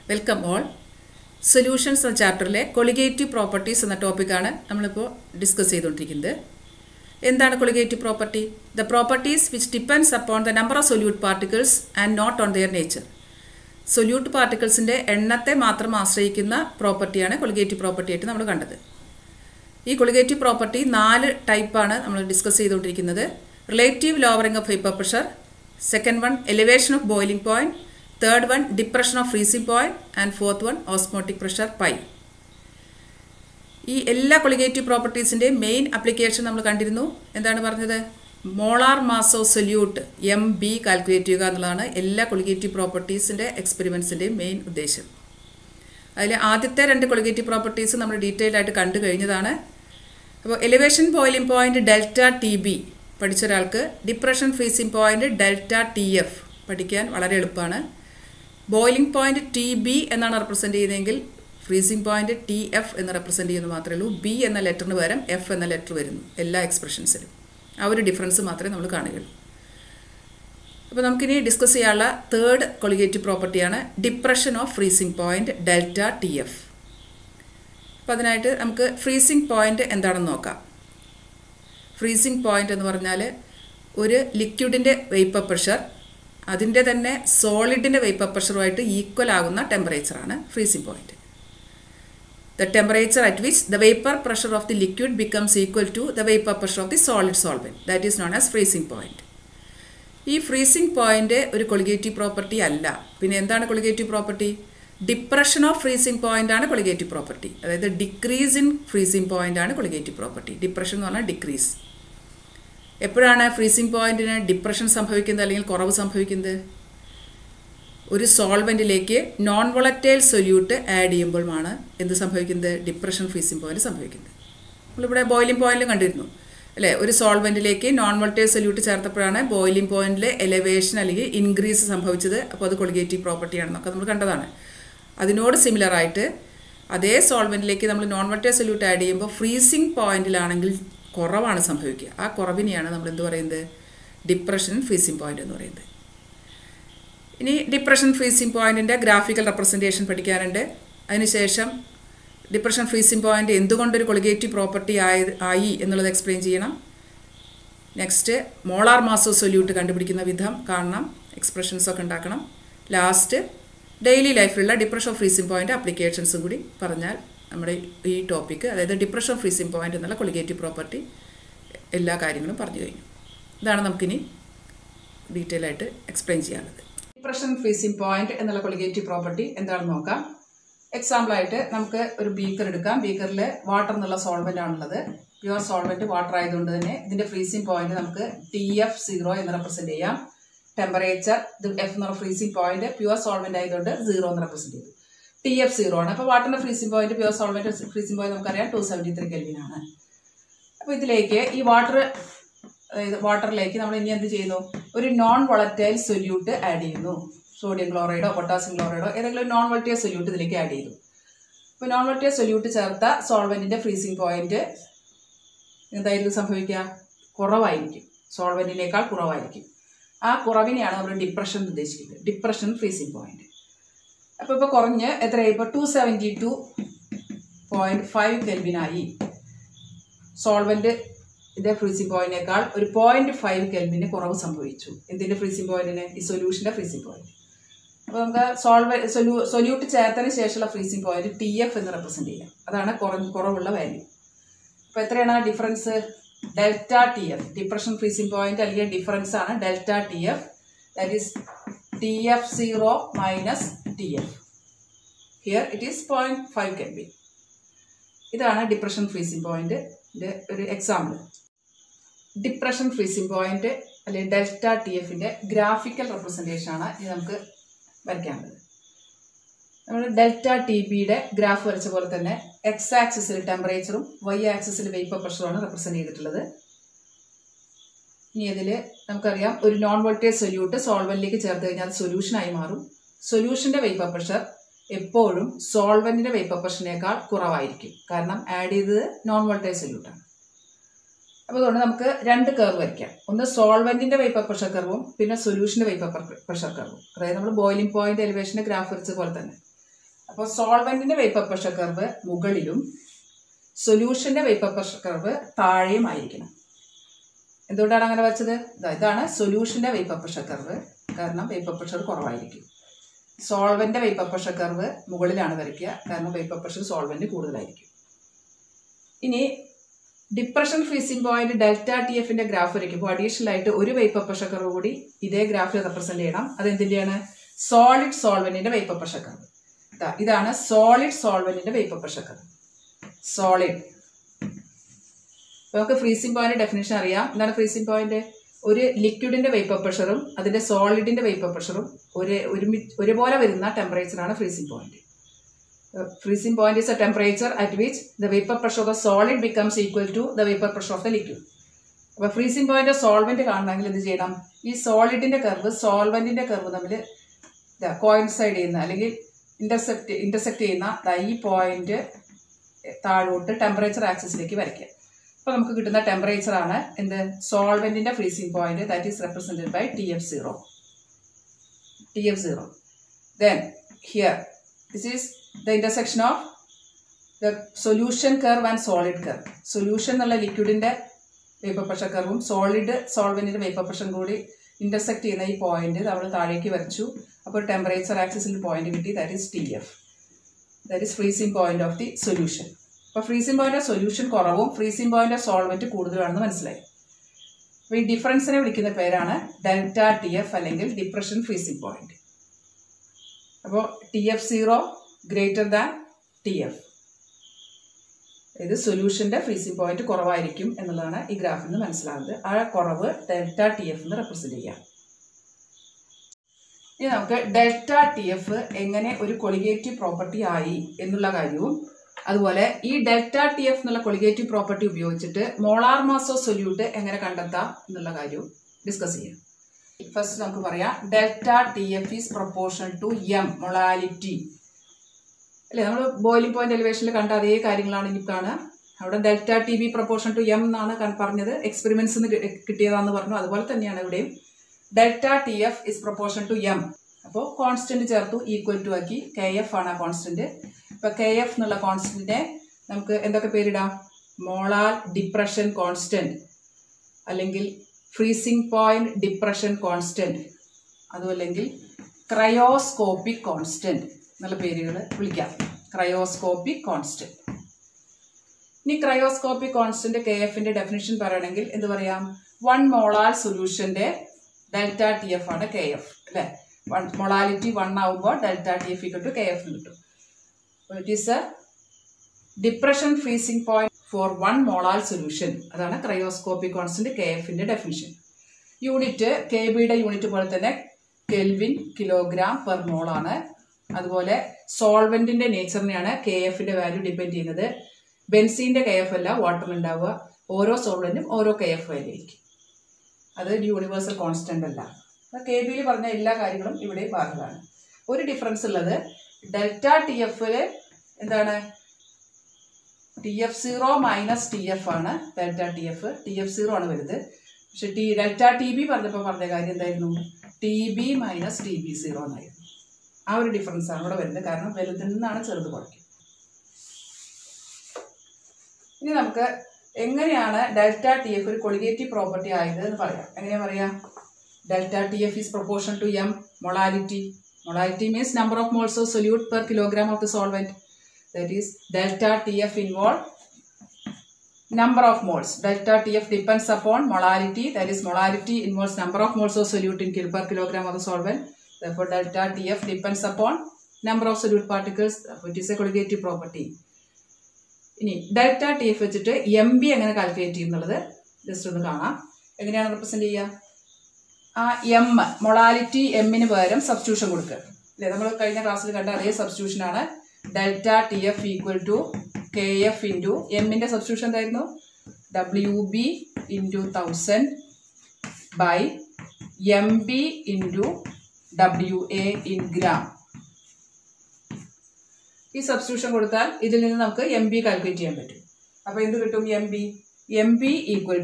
Welcome all. Solutions എന്ന ചാപ്റ്ററിലെ colligative properties എന്ന ടോപ്പിക്കാണ് നമ്മളിപ്പോൾ ഡിസ്കസ് ചെയ്തുകൊണ്ടിരിക്കുന്നത്. എന്താണ് colligative property? The properties which depends upon the number of solute particles and not on their nature. Solute പാർട്ടിക്കിൾസിൻ്റെ എണ്ണത്തെ മാത്രം ആശ്രയിക്കുന്ന പ്രോപ്പർട്ടിയാണ് കൊളിഗേറ്റീവ് പ്രോപ്പർട്ടി ആയിട്ട് നമ്മൾ കണ്ടത്. ഈ കൊളിഗേറ്റീവ് പ്രോപ്പർട്ടി 4 ടൈപ്പാണ് നമ്മൾ ഡിസ്കസ് ചെയ്തുകൊണ്ടിരിക്കുന്നത്. Relative lowering of vapour pressure, second one elevation of boiling point, third one depression of freezing point and fourth one osmotic pressure pi. ഈ എല്ലാ കൊളിഗേറ്റീവ് പ്രോപ്പർട്ടീസിൻ്റെയും മെയിൻ ആപ്ലിക്കേഷൻ നമ്മൾ കണ്ടിരുന്നു. എന്താണ് പറഞ്ഞത്? Molar mass of solute MB calculate ചെയ്യുക എന്നുള്ളതാണ് എല്ലാ colligative പ്രോപ്പർട്ടീസിൻ്റെ എക്സ്പെരിമെൻറ്റ്സിൻ്റെയും main ഉദ്ദേശം. അതിൽ ആദ്യത്തെ 2 കൊളിഗേറ്റീവ് പ്രോപ്പർട്ടീസ് നമ്മൾ ഡീറ്റെയിൽ ആയിട്ട് കണ്ടു കഴിഞ്ഞതാണ്. അപ്പോൾ elevation boiling point delta TB പഠിച്ച ഒരാൾക്ക് depression freezing point delta TF പഠിക്കാൻ വളരെ എളുപ്പമാണ്. ബോയിലിംഗ് പോയിന്റ് TB എന്നാണ് റെപ്രസെൻറ്റ് ചെയ്യുന്നതെങ്കിൽ ഫ്രീസിംഗ് പോയിന്റ് TF എന്ന് റെപ്രസെൻറ്റ് ചെയ്യുന്നത് മാത്രമേ ഉള്ളൂ. B എന്ന ലെറ്ററിന് പകരം F എന്ന ലെറ്റർ വരുന്നു എല്ലാ എക്സ്പ്രഷൻസിലും. ആ ഒരു ഡിഫറൻസ് മാത്രമേ നമ്മൾ കാണുകയുള്ളൂ. അപ്പോൾ നമുക്കിനി ഡിസ്കസ് ചെയ്യാനുള്ള തേർഡ് കൊളിഗേറ്റീവ് പ്രോപ്പർട്ടിയാണ് depression of freezing point delta TF. അപ്പോൾ അതിനായിട്ട് നമുക്ക് ഫ്രീസിംഗ് പോയിന്റ് എന്താണെന്ന് നോക്കാം. ഫ്രീസിംഗ് പോയിന്റ് എന്ന് പറഞ്ഞാൽ ഒരു ലിക്വിഡിൻ്റെ വേപ്പർ പ്രഷർ അതിൻ്റെ തന്നെ സോളിഡിൻ്റെ വേപ്പർ പ്രഷറുമായിട്ട് ഈക്വൽ ആകുന്ന ടെമ്പറേച്ചറാണ് freezing point. The temperature at which the vapor pressure of the liquid becomes equal to the vapor pressure of the solid solvent. That is known as freezing point. ഈ freezing point ഒരു colligative property അല്ല. പിന്നെ എന്താണ് colligative property? Depression of freezing point ആണ് colligative property. അതായത് decrease in freezing point ആണ് colligative property. Depression എന്ന് പറഞ്ഞാൽ ഡിക്രീസ്. എപ്പോഴാണ് ഫ്രീസിംഗ് പോയിന്റിന് ഡിപ്രഷൻ സംഭവിക്കുന്നത് അല്ലെങ്കിൽ കുറവ് സംഭവിക്കുന്നത്? ഒരു സോൾവെൻറ്റിലേക്ക് നോൺ വോളറ്റൈൽ സൊല്യൂട്ട് ആഡ് ചെയ്യുമ്പോഴാണ് എന്ത് സംഭവിക്കുന്നത്? ഡിപ്രഷൻ ഫ്രീസിംഗ് പോയിന്റ് സംഭവിക്കുന്നത്. നമ്മളിവിടെ ബോയിലിംഗ് പോയിന്റിൽ കണ്ടിരുന്നു അല്ലേ? ഒരു സോൾവെൻറ്റിലേക്ക് നോൺ വോളറ്റൈൽ സൊല്യൂട്ട് ചേർത്തപ്പോഴാണ് ബോയിലിംഗ് പോയിന്റിൽ എലിവേഷൻ അല്ലെങ്കിൽ ഇൻക്രീസ് സംഭവിച്ചത്. അപ്പോൾ അത് കൊളിഗേറ്റീവ് പ്രോപ്പർട്ടിയാണെന്നൊക്കെ നമ്മൾ കണ്ടതാണ്. അതിനോട് സിമിലറായിട്ട് അതേ സോൾവെൻറ്റിലേക്ക് നമ്മൾ നോൺ വോളറ്റൈൽ സൊല്യൂട്ട് ആഡ് ചെയ്യുമ്പോൾ ഫ്രീസിംഗ് പോയിന്റിലാണെങ്കിൽ കുറവാണ് സംഭവിക്കുക. ആ കുറവിനെയാണ് നമ്മൾ എന്ത് പറയുന്നത്? ഡിപ്രഷൻ ഫ്രീസിംഗ് പോയിന്റ് എന്ന് പറയുന്നത്. ഇനി ഡിപ്രഷൻ ഫ്രീസിംഗ് പോയിന്റിൻ്റെ ഗ്രാഫിക്കൽ റെപ്രസെൻറ്റേഷൻ പഠിക്കാനുണ്ട്. അതിനുശേഷം ഡിപ്രഷൻ ഫ്രീസിംഗ് പോയിന്റ് എന്തുകൊണ്ടൊരു കൊളിഗേറ്റീവ് പ്രോപ്പർട്ടി ആയി എന്നുള്ളത് എക്സ്പ്ലെയിൻ ചെയ്യണം. Next molar mass of solute കണ്ടുപിടിക്കുന്ന വിധം കാണണം, എക്സ്പ്രഷൻസൊക്കെ ഉണ്ടാക്കണം. ലാസ്റ്റ് ഡെയിലി ലൈഫിലുള്ള ഡിപ്രഷൻ ഓഫ് ഫ്രീസിംഗ് പോയിന്റ് ആപ്ലിക്കേഷൻസും കൂടി പറഞ്ഞാൽ നമ്മുടെ ഈ ടോപ്പിക്ക്, അതായത് ഡിപ്രഷൻ ഓഫ് ഫ്രീസിംഗ് പോയിന്റ് എന്നുള്ള കൊളിഗേറ്റീവ് പ്രോപ്പർട്ടി എല്ലാ കാര്യങ്ങളും പറഞ്ഞു കഴിഞ്ഞു. ഇതാണ് നമുക്കിനി ഡീറ്റെയിൽ ആയിട്ട് എക്സ്പ്ലെയിൻ ചെയ്യാനുള്ളത്. ഡിപ്രഷൻ ഫ്രീസിംഗ് പോയിന്റ് എന്നുള്ള കൊളിഗേറ്റീവ് പ്രോപ്പർട്ടി എന്താണെന്ന് നോക്കാം. എക്സാമ്പിളായിട്ട് നമുക്ക് ഒരു ബീക്കർ എടുക്കാം. ബീക്കറിൽ വാട്ടർ എന്നുള്ള സോൾവെൻ്റ് ആണുള്ളത്. പ്യുവർ സോൾവെൻറ്റ് വാട്ടർ ആയതുകൊണ്ട് തന്നെ ഇതിൻ്റെ ഫ്രീസിംഗ് പോയിന്റ് നമുക്ക് TF0 എന്ന് റെപ്രസെൻറ്റ് ചെയ്യാം. ടെമ്പറേച്ചർ ഇത് F എന്നുള്ള ഫ്രീസിംഗ് പോയിന്റ് പ്യുവർ സോൾവെൻ്റ് ആയതുകൊണ്ട് 0 എന്ന് റെപ്രസെൻറ്റ് ചെയ്തു. TF0 ആണ്. അപ്പോൾ വാട്ടറിൻ്റെ freezing point pure solvent freezing point നമുക്കറിയാം 273 Kelvin ആണ്. അപ്പോൾ ഇതിലേക്ക് ഈ വാട്ടറിലേക്ക് നമ്മൾ ഇനി എന്ത് ചെയ്യുന്നു? ഒരു നോൺ വോളറ്റൈൽ സൊല്യൂട്ട് ആഡ് ചെയ്യുന്നു. സോഡിയം ക്ലോറൈഡോ പൊട്ടാസ്യം ക്ലോറൈഡോ ഏതെങ്കിലും നോൺ വോളറ്റൈൽ സൊല്യൂട്ട് ഇതിലേക്ക് ആഡ് ചെയ്തു. അപ്പോൾ നോൺ വോളറ്റൈൽ സൊല്യൂട്ട് ചേർത്ത സോൾവെൻറ്റിൻ്റെ ഫ്രീസിംഗ് പോയിന്റ് എന്തായിരിക്കും സംഭവിക്കുക? കുറവായിരിക്കും. സോൾവെൻറ്റിനേക്കാൾ കുറവായിരിക്കും. ആ കുറവിനെയാണ് നമ്മൾ ഡിപ്രഷൻ ഉദ്ദേശിക്കുന്നത്. Depression freezing point. അപ്പോൾ ഇപ്പോൾ കുറഞ്ഞ് എത്രയായി? ഇപ്പോൾ 272.5 Kelvin ആയി. സോൾവെന്റ് ഇതിന്റെ ഫ്രീസിംഗ് പോയിന്റിനേക്കാൾ ഒരു 0.5 Kelvin കുറവ് സംഭവിച്ചു. എന്തിന്റെ ഫ്രീസിംഗ് പോയിന്റിന്? ഈ സൊല്യൂഷന്റെ ഫ്രീസിംഗ് പോയിന്റ്. അപ്പോൾ നമുക്ക് സൊല്യൂട്ട് ചേർത്തതിന് ശേഷമുള്ള ഫ്രീസിംഗ് പോയിന്റ് TF എന്ന് റെപ്രസെന്റ് ചെയ്യാം. അതാണ് കുറവുള്ള വാല്യൂ. അപ്പോൾ എത്രയാണ് difference? Delta TF. Depression freezing point അല്ലെങ്കിൽ ഡിഫറൻസ് ആണ് delta TF. That is TF0 minus TF. Here it is 0.5 Kelvin. ഇതാണ് ഡിപ്രഷൻ ഫ്രീസിംഗ് പോയിന്റിന്റെ ഒരു എക്സാമ്പിൾ. ഡിപ്രഷൻ ഫ്രീസിംഗ് പോയിന്റ് അല്ലെങ്കിൽ ഡെൽറ്റ TFന്റെ ഗ്രാഫിക്കൽ റെപ്രസെൻറ്റേഷൻ ആണ് ഇത് നമുക്ക് വരയ്ക്കാനുള്ളത്. നമ്മൾ ഡെൽറ്റ TBയുടെ ഗ്രാഫ് വരച്ച പോലെ തന്നെ X ആക്സിസിൽ ടെമ്പറേച്ചറും Y ആക്സിസിൽ വേപ്പർ പ്രഷറുമാണ് റെപ്രസെൻറ്റ് ചെയ്തിട്ടുള്ളത്. ഇനി ഇതിൽ നമുക്കറിയാം ഒരു നോൺ വോൾട്ടേജ് സൊല്യൂട്ട് സോൾവെന്റിലേക്ക് ചേർത്ത് കഴിഞ്ഞാൽ അത് സൊല്യൂഷനായി മാറും. സൊല്യൂഷന്റെ വേപ്പർ പ്രഷർ എപ്പോഴും സോൾവെന്റിന്റെ വേപ്പർ പ്രഷറിനേക്കാൾ കുറവായിരിക്കും. കാരണം ആഡ് ചെയ്തത് നോൺ വോൾട്ടേജ് സൊല്യൂട്ടാണ്. അപ്പോൾ അതുകൊണ്ട് നമുക്ക് 2 കർവ് വരയ്ക്കാം. ഒന്ന് സോൾവെന്റിന്റെ വേപ്പർ പ്രഷർ കർവും പിന്നെ സൊല്യൂഷന്റെ വേപ്പർ പ്രഷർ കർവും. അതായത് നമ്മൾ ബോയിലിംഗ് പോയിന്റ് എലിവേഷന്റെ ഗ്രാഫ് വരച്ച പോലെ തന്നെ. അപ്പോൾ സോൾവെന്റിന്റെ വേപ്പർ പ്രഷർ കർവ് മുകളിലും സൊല്യൂഷന്റെ വേപ്പർ പ്രഷർ കർവ് താഴെയും ആയിരിക്കണം. എന്തുകൊണ്ടാണ് അങ്ങനെ വെച്ചത്? ഇതാണ് സൊല്യൂഷന്റെ വേപ്പർ പ്രഷർ കർവ്, കാരണം വേപ്പർ പ്രഷർ കുറവായിരിക്കും. സോൾവെന്റ് വേപ്പർ പ്രഷർ കർവ് മുകളിലാണ് വരയ്ക്കുക, കാരണം വേപ്പർ പ്രഷർ സോൾവെന്റ് കൂടുതലായിരിക്കും. ഇനി depression freezing point delta T എഫിന്റെ ഗ്രാഫ് വരയ്ക്കുമ്പോൾ അഡീഷണൽ ആയിട്ട് ഒരു വേപ്പർ പ്രഷർ കർവ് കൂടി ഇതേ ഗ്രാഫിൽ റെപ്രസെന്റ് ചെയ്യണം. അതെന്തിന്റെയാണ്? സോളിഡ് സോൾവെന്റിന്റെ വേപ്പർ പ്രഷർ കർവ്. ഇതാണ് സോളിഡ് സോൾവെന്റിന്റെ വേപ്പർ പ്രഷർ കർവ്. സോളിഡ്. നമുക്ക് ഫ്രീസിംഗ് പോയിന്റ് ഡെഫിനേഷൻ അറിയാം. എന്താണ് ഫ്രീസിംഗ് പോയിന്റ്? ഒരു ലിക്വിഡിന്റെ വേപ്പർ പ്രഷറും അതിന്റെ സോളിഡിന്റെ വേപ്പർ പ്രഷറും ഒരുപോലെ വരുന്ന ടെമ്പറേച്ചറാണ് freezing point. Freezing point is a temperature at which the vapor pressure of the solid becomes equal to the vapor pressure of the liquid. അപ്പോൾ ഫ്രീസിംഗ് പോയിന്റ് സോൾവെന്റ് കാണണമെങ്കിൽ എന്ത് ചെയ്യണം? ഈ സോളിഡിന്റെ കർവ് സോൾവെന്റിന്റെ കർവ് തമ്മിൽ കോയിൻസൈഡ് ചെയ്യുന്ന അല്ലെങ്കിൽ ഇന്റർസെക്ട് ചെയ്യുന്ന ഈ പോയിന്റ് താഴോട്ട് ടെമ്പറേച്ചർ ആക്സിസിലേക്ക് വരയ്ക്കുക. അപ്പോൾ നമുക്ക് കിട്ടുന്ന ടെമ്പറേച്ചർ ആണ് എന്ത്? സോൾവെന്റിന്റെ freezing point, that is represented by TF0. Then here this is the intersection of the solution curve and solid curve. Solution എന്നുള്ള ലിക്വിഡിന്റെ വേപ്പർ പ്രഷർ കർവും സോൾവെന്റിന്റെ വേപ്പർ പ്രഷറും കൂടി ഇന്റർസെക്ട് ചെയ്യുന്ന ഈ പോയിന്റ് നമ്മൾ താഴേക്ക് വരച്ചു. അപ്പോൾ ടെമ്പറേച്ചർ ആക്സിസിൽ പോയിന്റ് കിട്ടി, that is TF. That is freezing point of the solution. അപ്പോൾ ഫ്രീസിംഗ് പോയിന്റ് ഓഫ് സൊല്യൂഷൻ കുറവും ഫ്രീസിംഗ് പോയിന്റ് ഓഫ് സോൾവെന്റ് കൂടുതലാണെന്ന് മനസ്സിലായി. അപ്പോൾ ഈ ഡിഫറൻസിനെ വിളിക്കുന്ന പേരാണ് ഡെൽറ്റ TF അല്ലെങ്കിൽ ഡിപ്രഷൻ ഫ്രീസിംഗ് പോയിന്റ്. അപ്പോൾ TF0 ഗ്രേറ്റർ ദാൻ TF. ഇത് സൊല്യൂഷന്റെ ഫ്രീസിംഗ് പോയിന്റ് കുറവായിരിക്കും എന്നുള്ളതാണ് ഈ ഗ്രാഫിൽ നിന്ന് മനസ്സിലാകുന്നത്. ആ കുറവ് ഡെൽറ്റ TF എന്ന് റെപ്രസെന്റ് ചെയ്യാം. ഇനി നമുക്ക് ഡെൽറ്റ TF എങ്ങനെ ഒരു കൊളിഗേറ്റീവ് പ്രോപ്പർട്ടി ആയി എന്നുള്ള കാര്യവും അതുപോലെ ഈ ഡെൽറ്റ TF എന്നുള്ള കൊളിഗേറ്റീവ് പ്രോപ്പർട്ടി ഉപയോഗിച്ചിട്ട് മോളാർ മാസ് ഓഫ് സൊല്യൂട്ട് എങ്ങനെ കണ്ടെത്താം എന്നുള്ള കാര്യവും ഡിസ്കസ് ചെയ്യാം. ഫസ്റ്റ് നമുക്ക് പറയാം delta TF is proportional to M, molality. അല്ലേ, നമ്മൾ ബോയിലിംഗ് പോയിന്റ് എലിവേഷനിൽ കണ്ട അതേ കാര്യങ്ങളാണ് ഇനി കാണുക. അവിടെ delta TB proportion to M എന്നാണ് പറഞ്ഞത്, എക്സ്പെരിമെന്റ്സ് കിട്ടിയതാന്ന് പറഞ്ഞു. അതുപോലെ തന്നെയാണ് ഇവിടെയും delta TF is proportion to M. അപ്പോൾ കോൺസ്റ്റന്റ് ചേർത്തു, ഈക്വൽ ടു ആക്കി. KF ആണ് ആ കോൺസ്റ്റന്റ്. ഇപ്പൊ KF എന്നുള്ള കോൺസ്റ്റന്റിനെ നമുക്ക് എന്തൊക്കെ പേരിടാം? മോളാർ ഡിപ്രഷൻ കോൺസ്റ്റന്റ്, അല്ലെങ്കിൽ ഫ്രീസിംഗ് പോയിന്റ് ഡിപ്രഷൻ കോൺസ്റ്റന്റ്, അതുമല്ലെങ്കിൽ ക്രയോസ്കോപ്പിക് കോൺസ്റ്റന്റ് എന്നുള്ള പേരുകൾ വിളിക്കാം. Cryoscopic constant. ഇനി ക്രയോസ്കോപ്പിക് കോൺസ്റ്റന്റ് KFന്റെ ഡെഫിനിഷൻ പറയണമെങ്കിൽ എന്ത് പറയാം? 1 മോളാർ സൊല്യൂഷന്റെ ഡെൽറ്റ TF ആണ് KF, അല്ലെ? മൊളാലിറ്റി 1 ആവുമ്പോൾ ഡെൽറ്റ TF = KF എന്ന് കിട്ടും. It is a depression freezing point for 1 molar solution. അതാണ് ക്രയോസ്കോപ്പിക് കോൺസ്റ്റന്റ് KFന്റെ ഡെഫിനിഷൻ. യൂണിറ്റ് KBയുടെ യൂണിറ്റ് പോലെ തന്നെ കെൽവിൻ, കിലോഗ്രാം പെർ മോൾ ആണ്. അതുപോലെ സോൾവെന്റിന്റെ നേച്ചറിനെയാണ് KFന്റെ വാല്യൂ ഡിപ്പെൻഡ് ചെയ്യുന്നത്. ബെൻസീന്റെ KF അല്ല വാട്ടറിലുണ്ടാവുക. ഓരോ സോൾവെന്റും ഓരോ KF വാല്യൂ ആയിരിക്കും. അത് യൂണിവേഴ്സൽ കോൺസ്റ്റന്റ് അല്ല. KBയിൽ പറഞ്ഞ എല്ലാ കാര്യങ്ങളും ഇവിടെ ബാധകമാണ്. ഒരു ഡിഫറൻസ് ഉള്ളത് ഡെൽറ്റ TFല് എന്താണ്? TF0 മൈനസ് TF ആണ് ഡെൽറ്റ TF. TF0 ആണ് വരുന്നത്. പക്ഷെ ഡെൽറ്റ TB പറഞ്ഞപ്പോൾ പറഞ്ഞ കാര്യം എന്തായിരുന്നു? TB മൈനസ് TB0 എന്നായിരുന്നു. ആ ഒരു ഡിഫറൻസ് ആണ് ഇവിടെ വരുന്നത്. കാരണം വലുതിൽ നിന്നാണ് ചെറുത് കുറയ്ക്കുക. ഇനി നമുക്ക് എങ്ങനെയാണ് ഡെൽറ്റ TF ഒരു കൊളിഗേറ്റീവ് പ്രോപ്പർട്ടി ആയത് എന്ന് പറയാം. എങ്ങനെയാ പറയാ? Delta TF is proportion to M, molality. Molality means number of moles of solute per kilogram of the solvent. That is delta TF involve number of moles. Delta TF depends upon molality. That is molality involves number of moles of solute in per kilogram of the solvent. Therefore delta TF depends upon number of solute particles. It is a colligative property. ഇനി delta TF വെച്ചിട്ട് MB എങ്ങനെ calculate ചെയ്യുന്നുള്ളത് just ഒന്ന് കാണാം. എങ്ങനെയാണ് represent ചെയ്യുക? ആ M molality എമ്മിന് പകരം സബ്സ്റ്റിറ്റ്യൂഷൻ കൊടുക്കുക. അല്ലേ, നമ്മൾ കഴിഞ്ഞ ക്ലാസ്സിൽ കണ്ട അതേ സബ്സ്റ്റിറ്റ്യൂഷൻ ആണ്. Delta TF equal to KF into എമ്മിന്റെ സബ്സ്റ്റിറ്റ്യൂഷൻ എന്തായിരുന്നു? WB into 1000 by MB into WA in gram. ഈ സബ്സ്റ്റിറ്റ്യൂഷൻ കൊടുത്താൽ ഇതിൽ നിന്ന് നമുക്ക് MB കാൽക്കുലേറ്റ് ചെയ്യാൻ പറ്റും. അപ്പൊ എന്ത് കിട്ടും? MB equal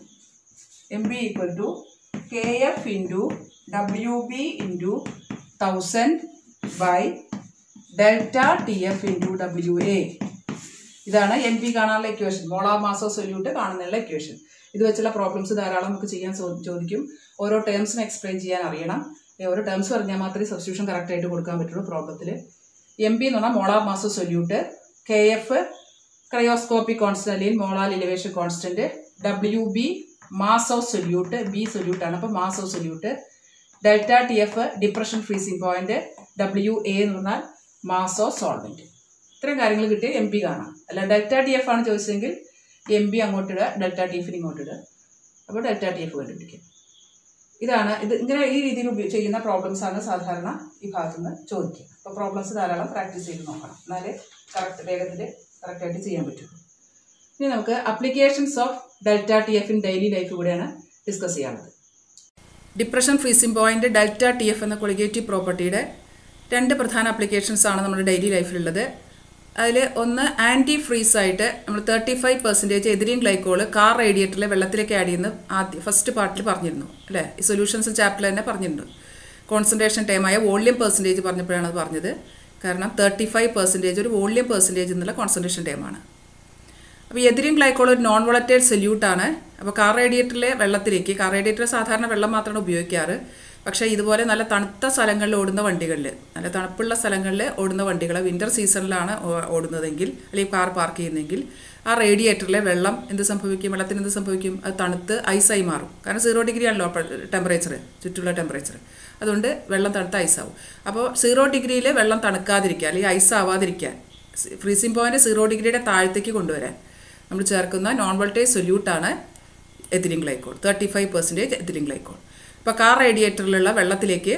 to KF into WB into 1000 by delta T F into WA. ഇതാണ് NP കാണാനുള്ള equation, molar mass of solute കാണുന്നതിനുള്ള ഇക്വേഷൻ. ഇത് വെച്ചുള്ള പ്രോബ്ലംസ് ധാരാളം നമുക്ക് ചെയ്യാൻ ചോദിക്കും. ഓരോ ടേംസിനും എക്സ്പ്ലെയിൻ ചെയ്യാൻ അറിയണം. ഓരോ ടേംസ് പറഞ്ഞാൽ മാത്രമേ സബ്സ്റ്റിറ്റ്യൂഷൻ കറക്റ്റ് ആയിട്ട് കൊടുക്കാൻ പറ്റുള്ളൂ പ്രോബ്ലത്തിൽ. MP എന്ന് പറഞ്ഞാൽ molar mass of solute, KF cryoscopic constant അല്ലെങ്കിൽ molar elevation constant, WB mass of solute, B solute ആണ്, അപ്പോൾ mass of solute, delta TF depression freezing point, WA എന്ന് പറഞ്ഞാൽ മാസ് ഓഫ് സോൾവെന്റ്. ഇത്രയും കാര്യങ്ങൾ കിട്ടിയ MP കാണാം. അല്ല ഡെൽറ്റ TF ആണ് ചോദിച്ചെങ്കിൽ MP അങ്ങോട്ടിടുക, ഡെൽറ്റ TF ഇങ്ങോട്ടിടുക, അപ്പോൾ ഡെൽറ്റ TF കണ്ടുപിടിക്കുക. ഇതാണ് ഇങ്ങനെ ഈ രീതിയിൽ ചെയ്യുന്ന പ്രോബ്ലംസ് ആണ് സാധാരണ ഈ ഭാഗത്ത് നിന്ന് ചോദിക്കുക. അപ്പോൾ പ്രോബ്ലംസ് ധാരാളം പ്രാക്ടീസ് ചെയ്ത് നോക്കണം, എന്നാലേ വേഗത്തിൽ കറക്റ്റായിട്ട് ചെയ്യാൻ പറ്റുള്ളൂ. ഇനി നമുക്ക് applications of delta TF in daily life കൂടെയാണ് ഡിസ്കസ് ചെയ്യാനുള്ളത്. Depression freezing point delta TF എന്ന കൊളിഗേറ്റീവ് പ്രോപ്പർട്ടിയുടെ 2 പ്രധാന അപ്ലിക്കേഷൻസ് ആണ് നമ്മുടെ ഡെയിലി ലൈഫിലുള്ളത്. അതിൽ ഒന്ന് ആൻറ്റി ഫ്രീസ് ആയിട്ട് നമ്മൾ 35% എഥിലീൻ ഗ്ലൈക്കോൾ കാർ റേഡിയേറ്ററിലെ വെള്ളത്തിലേക്ക് ആഡ് ചെയ്യുന്ന ഫസ്റ്റ് പാർട്ടിൽ പറഞ്ഞിരുന്നു അല്ലേ? ഈ സൊല്യൂഷൻസ് ചാപ്റ്ററിൽ തന്നെ പറഞ്ഞിരുന്നു. കോൺസെൻട്രേഷൻ ടൈമായ വോളിയം പെർസെൻറ്റേജ് പറഞ്ഞപ്പോഴാണ് അത് പറഞ്ഞത്. കാരണം 35% ഒരു വോളിയം പെർസെൻറ്റേജ് എന്നുള്ള കോൺസെൻട്രേഷൻ ടൈമാണ്. അപ്പോൾ എഥിലീൻ ഗ്ലൈക്കോൾ ഒരു നോൺ വോളറ്റൈൽ സൊല്യൂട്ടാണ്. അപ്പോൾ കാർ റേഡിയേറ്ററിലെ വെള്ളത്തിലേക്ക്, കാർ റേഡിയേറ്ററിൽ സാധാരണ വെള്ളം മാത്രമാണ് ഉപയോഗിക്കാറ്. പക്ഷേ ഇതുപോലെ നല്ല തണുത്ത സ്ഥലങ്ങളിൽ ഓടുന്ന വണ്ടികളിൽ, നല്ല തണുപ്പുള്ള സ്ഥലങ്ങളിൽ ഓടുന്ന വണ്ടികൾ വിൻ്റർ സീസണിലാണ് ഓടുന്നതെങ്കിൽ അല്ലെങ്കിൽ കാർ പാർക്ക് ചെയ്യുന്നതെങ്കിൽ ആ റേഡിയേറ്ററിലെ വെള്ളം എന്ത് സംഭവിക്കും, വെള്ളത്തിന് എന്ത് സംഭവിക്കും, അത് തണുത്ത് ഐസായി മാറും. കാരണം 0 ഡിഗ്രി ആണല്ലോ ടെമ്പറേച്ചർ, ചുറ്റുള്ള ടെമ്പറേച്ചർ. അതുകൊണ്ട് വെള്ളം തണുത്ത ഐസാവും. അപ്പോൾ 0 ഡിഗ്രിയിൽ വെള്ളം തണുക്കാതിരിക്കുക അല്ലെങ്കിൽ ഐസ് ആവാതിരിക്കാൻ, ഫ്രീസിംഗ് പോയിന്റ് 0 ഡിഗ്രിയുടെ താഴത്തേക്ക് കൊണ്ടുവരാൻ നമ്മൾ ചേർക്കുന്ന നോൺ വോൾട്ടേജ് സൊല്യൂട്ടാണ് എഥിലീൻ ഗ്ലൈക്കോൾ, 35% എഥിലീൻ ഗ്ലൈക്കോൾ. ഇപ്പോൾ കാർ റേഡിയേറ്ററിലുള്ള വെള്ളത്തിലേക്ക്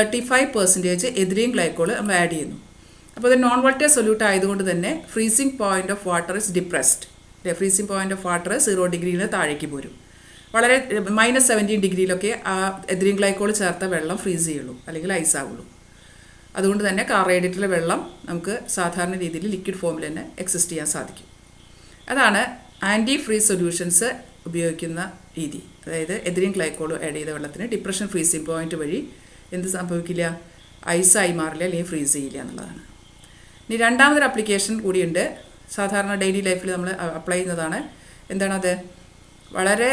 35% എഥിലീൻ ഗ്ലൈക്കോൾ നമ്മൾ ആഡ് ചെയ്യുന്നു. അപ്പോൾ ഇത് നോൺ വോൾട്ടേജ് സൊല്യൂട്ട് ആയതുകൊണ്ട് തന്നെ freezing point of water is depressed. Freezing point of water 0 ഡിഗ്രിയിൽ താഴേക്ക് പോരും. വളരെ -17 ഡിഗ്രിയിലൊക്കെ ആ എഥിലീൻ ഗ്ലൈക്കോൾ ചേർത്ത വെള്ളം ഫ്രീസ് ചെയ്യുള്ളൂ അല്ലെങ്കിൽ ഐസ് ആവുള്ളൂ. അതുകൊണ്ട് തന്നെ കാർ റേഡിയേറ്ററിലെ വെള്ളം നമുക്ക് സാധാരണ രീതിയിൽ ലിക്വിഡ് ഫോമിൽ തന്നെ എക്സിസ്റ്റ് ചെയ്യാൻ സാധിക്കും. അതാണ് ആൻറ്റി ഫ്രീസ് സൊല്യൂഷൻസ് ഉപയോഗിക്കുന്ന രീതി. അതായത് എഥിലീൻ ഗ്ലൈക്കോൾ ആഡ് ചെയ്ത വെള്ളത്തിന് ഡിപ്രഷൻ ഫ്രീസിംഗ് പോയിന്റ് വഴി എന്ത് സംഭവിക്കില്ല, ഐസായി മാറില്ല അല്ലെങ്കിൽ ഫ്രീസ് ചെയ്യില്ല എന്നുള്ളതാണ്. ഇനി രണ്ടാമതൊരു ആപ്ലിക്കേഷൻ കൂടിയുണ്ട്, സാധാരണ ഡെയിലി ലൈഫിൽ നമ്മൾ അപ്ലൈ ചെയ്യുന്നതാണ്. എന്താണത്? വളരെ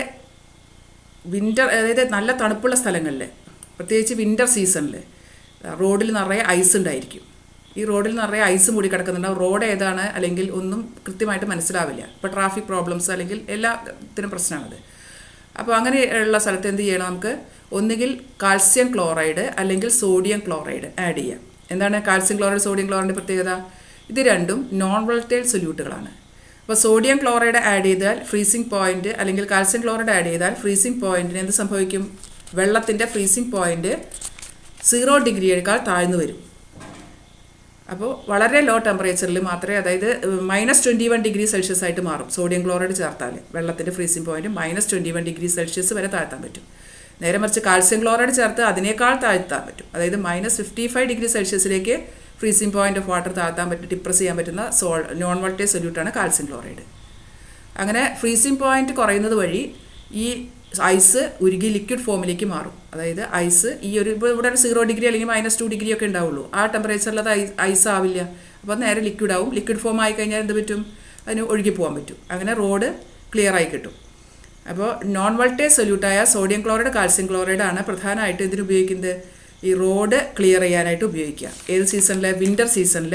വിൻ്റർ, അതായത് നല്ല തണുപ്പുള്ള സ്ഥലങ്ങളിൽ, പ്രത്യേകിച്ച് വിൻ്റർ സീസണിൽ റോഡിൽ നിറയെ ഐസ് ഉണ്ടായിരിക്കും. ഈ റോഡിൽ നിറയെ ഐസ് മൂടി കിടക്കുന്നുണ്ടാവും. റോഡ് ഏതാണ് അല്ലെങ്കിൽ ഒന്നും കൃത്യമായിട്ട് മനസ്സിലാവില്ല. ഇപ്പോൾ ട്രാഫിക് പ്രോബ്ലംസ് അല്ലെങ്കിൽ എല്ലാത്തിനും പ്രശ്നമാണത്. അപ്പോൾ അങ്ങനെയുള്ള സ്ഥലത്ത് എന്ത് ചെയ്യണം, നമുക്ക് ഒന്നുകിൽ കാൽസ്യം ക്ലോറൈഡ് അല്ലെങ്കിൽ സോഡിയം ക്ലോറൈഡ് ആഡ് ചെയ്യാം. എന്താണ് കാൽസ്യം ക്ലോറൈഡ്, സോഡിയം ക്ലോറൈഡിൻ്റെ പ്രത്യേകത? ഇത് രണ്ടും നോൺ വോൾട്ടൈൽ സൊല്യൂട്ടുകളാണ്. അപ്പോൾ സോഡിയം ക്ലോറൈഡ് ആഡ് ചെയ്താൽ ഫ്രീസിംഗ് പോയിന്റ്, അല്ലെങ്കിൽ കാൽസ്യം ക്ലോറൈഡ് ആഡ് ചെയ്താൽ ഫ്രീസിംഗ് പോയിന്റിന് എന്ത് സംഭവിക്കും, വെള്ളത്തിൻ്റെ ഫ്രീസിംഗ് പോയിന്റ് 0 ഡിഗ്രിയേക്കാൾ താഴ്ന്നു വരും. അപ്പോൾ വളരെ ലോ ടെമ്പറേച്ചറിൽ മാത്രമേ, അതായത് -21 ഡിഗ്രി സെൽഷ്യസ് ആയിട്ട് മാറും. സോഡിയം ക്ലോറൈഡ് ചേർത്താൽ വെള്ളത്തിൻ്റെ ഫ്രീസിംഗ് പോയിന്റ് -21 ഡിഗ്രി സെൽഷ്യസ് വരെ താഴ്ത്താൻ പറ്റും. നേരെ മറിച്ച് കാൽസ്യം ക്ലോറൈഡ് ചേർത്ത് അതിനേക്കാൾ താഴ്ത്താൻ പറ്റും. അതായത് -55 ഡിഗ്രി സെൽഷ്യസിലേക്ക് ഫ്രീസിംഗ് പോയിന്റ് ഓഫ് വാട്ടർ താഴ്ത്താൻ പറ്റും, ഡിപ്രസ് ചെയ്യാൻ പറ്റുന്ന നോൺ വോൾട്ടേജ് സൊല്യൂട്ടാണ് കാൽസ്യം ക്ലോറൈഡ്. അങ്ങനെ ഫ്രീസിംഗ് പോയിന്റ് കുറയുന്നത് വഴി ഈ ഐസ് ഉരുകി ലിക്വിഡ് ഫോമിലേക്ക് മാറും. അതായത് ഐസ് ഈ ഒരു ഇവിടെ ഒരു 0 ഡിഗ്രി അല്ലെങ്കിൽ -2 ഡിഗ്രി ഒക്കെ ഉണ്ടാവുള്ളൂ. ആ ടെമ്പറേച്ചറിൽ അത് ഐസ് ആവില്ല. അപ്പോൾ നേരെ ലിക്വിഡ് ആവും. ലിക്വിഡ് ഫോം ആയി കഴിഞ്ഞാൽ എന്ത് പറ്റും, അതിന് ഒഴുകി പോകാൻ പറ്റും. അങ്ങനെ റോഡ് ക്ലിയർ ആയി കിട്ടും. അപ്പോൾ നോൺ വോൾട്ടേജ് സൊല്യൂട്ടായ സോഡിയം ക്ലോറൈഡ്, കാൽസ്യം ക്ലോറൈഡ് ആണ് പ്രധാനമായിട്ട് ഇതിന് ഉപയോഗിക്കുന്നത്. ഈ റോഡ് ക്ലിയർ ചെയ്യാനായിട്ട് ഉപയോഗിക്കുക. ഏത് സീസണിൽ? വിൻ്റർ സീസണിൽ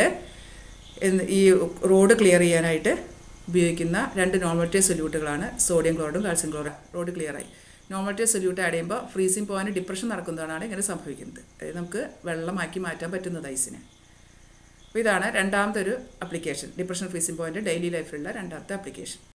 ഈ റോഡ് ക്ലിയർ ചെയ്യാനായിട്ട് ഉപയോഗിക്കുന്ന 2 നോൺ വോൾട്ടേജ് സൊല്യൂട്ടുകളാണ് സോഡിയം ക്ലോറൈഡും കാൽസ്യം ക്ലോറൈഡും. റോഡ് ക്ലിയർ ആയി. നോൺ വോൾട്ടേജ് സൊല്യൂട്ട് ആഡ് ചെയ്യുമ്പോൾ ഫ്രീസിംഗ് പോയിന്റ് ഡിപ്രഷൻ നടക്കുന്നതാണ് ഇങ്ങനെ സംഭവിക്കുന്നത്. അതായത് നമുക്ക് വെള്ളമാക്കി മാറ്റാൻ പറ്റുന്നത് ഐസിനെ. അപ്പോൾ ഇതാണ് രണ്ടാമത്തെ ഒരു application, depression freezing point daily ലൈഫിലുള്ള രണ്ടാമത്തെ ആപ്ലിക്കേഷൻ.